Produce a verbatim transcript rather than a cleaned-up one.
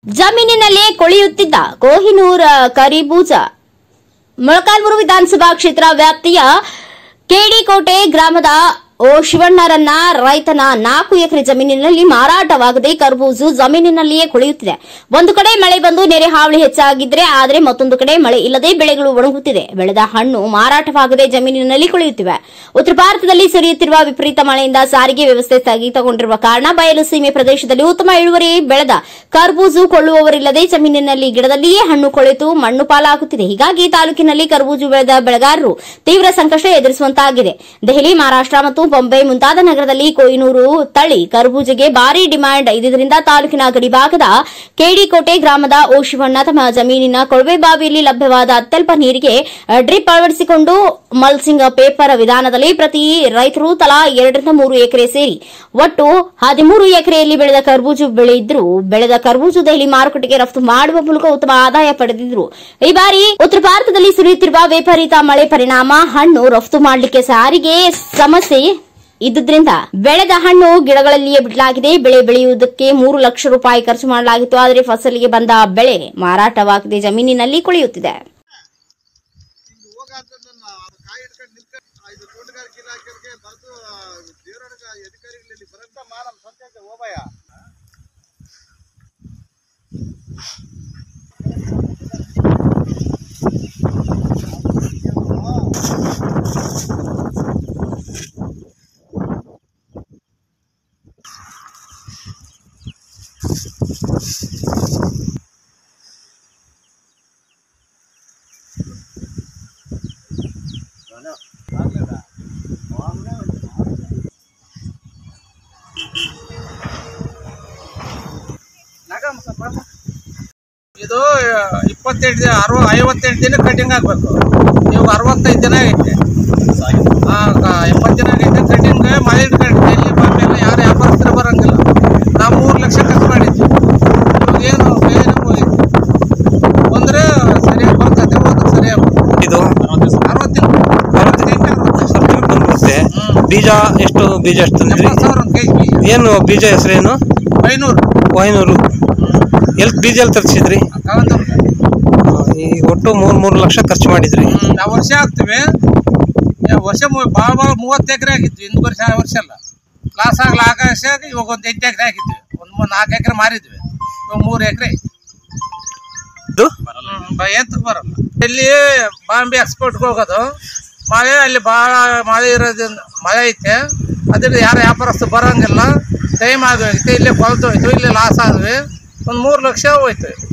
ಜಮೀನಿನಲ್ಲಿ ಕೊಳೆಯುತ್ತಿದ್ದ ಕೊಹಿನೂರ್ ಕರಿಬೂಜ ಮೊಳಕಾಲ್ಮೂರು ವಿಧಾನಸಭಾ ಕ್ಷೇತ್ರ ವ್ಯಾಪ್ತಿಯ ಕೆಡಿಕೋಟೆ ಗ್ರಾಮದ ಓ ಶಿವಣ್ಣರನ್ನ ರೈತನ ನಾಲ್ಕು ಎಕರೆ ಜಮೀನಿನಲ್ಲಿ ಮಾರಾಟವಾಗದೆ ಕರ್ಬೂಜು ಜಮೀನಿನಲ್ಲಿಯೇ ಕೊಳೆಯುತ್ತಿದೆ. ಒಂದು ಕಡೆ ಮಳೆ ಬಂದು ನೆರೆ ಹಾವಳಿ ಹೆಚ್ಚಾಗಿದ್ರೆ ಆದರೆ ಮತ್ತೊಂದು ಕಡೆ ಮಳೆ ಇಲ್ಲದೆ ಬೆಳೆಗಳು ಒಣಗುತ್ತಿದೆ. ಬೆಳೆದ ಹಣ್ಣು ಮಾರಾಟವಾಗದೆ ಜಮೀನಿನಲ್ಲಿ ಕೊಳೆಯುತ್ತಿವೆ. ಉತ್ತರ ಭಾರತದಲ್ಲಿ ಸುರಿಯುತ್ತಿರುವ ವಿಪರೀತ ಮಳೆಯಿಂದ ಸಾರಿಗೆ ವ್ಯವಸ್ಥೆ ಸ್ಥಗಿತಗೊಂಡಿರುವ ಕಾರಣ ಬಯಲು ಸೀಮೆ ಪ್ರದೇಶದಲ್ಲಿ ಉತ್ತಮ ಇಳುವರಿ ಬೆಳೆದ ಕರ್ಬೂಜು ಕೊಳ್ಳುವವರಿಲ್ಲದೆ ಜಮೀನಿನಲ್ಲಿ ಗಿಡದಲ್ಲಿಯೇ ಹಣ್ಣು ಕೊಳೆತು ಮಣ್ಣು ಪಾಲಾಗುತ್ತಿದೆ. ಹೀಗಾಗಿ ತಾಲೂಕಿನಲ್ಲಿ ಕರ್ಬೂಜು ಬೆಳೆದ ಬೆಳೆಗಾರರು ತೀವ್ರ ಸಂಕಷ್ಟ ಎದುರಿಸುವಂತಾಗಿದೆ. ದೆಹಲಿ, ಮಹಾರಾಷ್ಟ್ರ ಮತ್ತು ಬಾಂಬೆ ಮುಂತಾದ ನಗರದಲ್ಲಿ ಕೊಹಿನೂರು ತಳಿ ಕರ್ಬೂಜಗೆ ಭಾರಿ ಡಿಮ್ಯಾಂಡ್ ಇದ್ದುದರಿಂದ ತಾಲೂಕಿನ ಗಡಿಭಾಗದ ಕೆಡಿಕೋಟೆ ಗ್ರಾಮದ ಓ ಶಿವಣ್ಣ ತಮ್ಮ ಜಮೀನಿನ ಕೊಳವೆ ಬಾವಿಯಲ್ಲಿ ಲಭ್ಯವಾದ ಅತ್ಯಲ್ಪ ನೀರಿಗೆ ಡ್ರಿಪ್ ಅಳವಡಿಸಿಕೊಂಡು ಮಲ್ಚಿಂಗ್ ಪೇಪರ್ ವಿಧಾನದಲ್ಲಿ ಪ್ರತಿ ರೈತರು ತಲಾ ಎರಡರಿಂದ ಮೂರು ಎಕರೆ ಸೇರಿ ಒಟ್ಟು ಹದಿಮೂರು ಎಕರೆಯಲ್ಲಿ ಬೆಳೆದ ಕರ್ಬೂಜು ಬೆಳೆಯಿದ್ರು. ಬೆಳೆದ ಕರ್ಬೂಜು ದೆಹಲಿ ಮಾರುಕಟ್ಟೆಗೆ ರಫ್ತು ಮಾಡುವ ಮೂಲಕ ಉತ್ತಮ ಆದಾಯ ಪಡೆದಿದ್ರು. ಈ ಬಾರಿ ಉತ್ತರ ಭಾರತದಲ್ಲಿ ಸುರಿಯುತ್ತಿರುವ ವಿಪರೀತ ಮಳೆ ಪರಿಣಾಮ ಹಣ್ಣು ರಫ್ತು ಮಾಡಲಿಕ್ಕೆ ಸಾರಿಗೆ ಸಮಸ್ಯೆ ಇದ್ದುದರಿಂದ ಬೆಳೆದ ಹಣ್ಣು ಗಿಡಗಳಲ್ಲಿಯೇ ಬಿಡಲಾಗಿದೆ. ಬೆಳೆ ಬೆಳೆಯುವುದಕ್ಕೆ ಮೂರು ಲಕ್ಷ ರೂಪಾಯಿ ಖರ್ಚು ಮಾಡಲಾಗಿತ್ತು. ಆದರೆ ಫಸಲಿಗೆ ಬಂದ ಬೆಳೆ ಮಾರಾಟವಾಗದೆ ಜಮೀನಿನಲ್ಲಿ ಕೊಳೆಯುತ್ತಿದೆ. ಇದು ಇಪ್ಪತ್ತೆಂಟು ಅರವ ಐವತ್ತೆಂಟು ದಿನ ಕಟಿಂಗ್ ಆಗಬೇಕು. ಇವಾಗ ಅರವತ್ತೈದು ದಿನ ಆಗೈತೆ, ಎಪ್ಪತ್ತು ದಿನ ಆಗೈತೆ ಕಟಿಂಗ್. ಮಳೆ ಇಟ್ಕೊಂಡು ಎಲ್ಲಿ ಬಂದೆಲ್ಲ ಯಾರು ವ್ಯಾಪಾರಸ್ಥರು ಬರೋಂಗಿಲ್ಲ. ನಾವು ಮೂರು ಲಕ್ಷ ಖರ್ಚು ಮಾಡಿದ್ವಿ. ಇವಾಗ ಏನು ಏನು ಹೋಗಿತ್ತು ಬಂದರೆ ಸರಿಯಾಗಿ ಬರ್ತದೆ, ಹೋದ್ರೆ ಸರಿಯಾಗಿ ಇದು ಅರವತ್ತು ದಿನ ಬರುತ್ತೆ. ಬೀಜ ಎಷ್ಟು ಬೀಜ ಎಷ್ಟು ತಂದ್ರಿ? ಸಾವಿರ ಒಂದು ಕೆಜಿ ಬೀಜ. ಏನು ಬೀಜ ಹೆಸರೇನು? ಐನೂರು ಕೊಹಿನೂರು. ಎಲ್ಲಿ ಬೀಜ ಎಲ್ಲಿ ತರಿಸಿದ್ರಿ? ಈಗ ಒಟ್ಟು ಮೂರು ಮೂರು ಲಕ್ಷ ಖರ್ಚು ಮಾಡಿದ್ರಿ. ನಾವು ವರ್ಷ ಆಗ್ತೀವಿ. ವರ್ಷ ಭಾಳ ಭಾಳ ಮೂವತ್ತು ಎಕರೆ ಆಗಿದ್ವಿ. ಇಂದು ವರ್ಷ ವರ್ಷ ಅಲ್ಲ, ಲಾಸ್ ಆಗಲ್ಲ. ಆಕಾಶ ಇವಾಗ ಒಂದು ಎಂಟು ಎಕರೆ ಆಗಿದ್ವಿ, ಒಂದು ನಾಲ್ಕು ಎಕರೆ ಮಾರಿದ್ವಿ. ಇವಾಗ ಮೂರು ಎಕರೆ ಎತ್ತಕ್ಕೆ ಬರಲ್ಲ. ಇಲ್ಲಿ ಬಾಂಬೆ ಎಕ್ಸ್ಪೋರ್ಟ್ಗೆ ಹೋಗೋದು ಮಳೆ, ಅಲ್ಲಿ ಭಾಳ ಮಳೆ ಇರೋದ್ರಿಂದ ಮಳೆ ಐತೆ. ಅದರಿಂದ ಯಾರು ವ್ಯಾಪಾರಸ್ಥರು ಬರೋಂಗಿಲ್ಲ. ಟೈಮ್ ಆಗೋಯ್ತು, ಇಲ್ಲೇ ಕೊಲ್ತು ಹೋಯ್ತು, ಇಲ್ಲೇ ಲಾಸ್ ಆದ್ವಿ. ಒಂದು ಮೂರು ಲಕ್ಷ ಹೋಯ್ತು.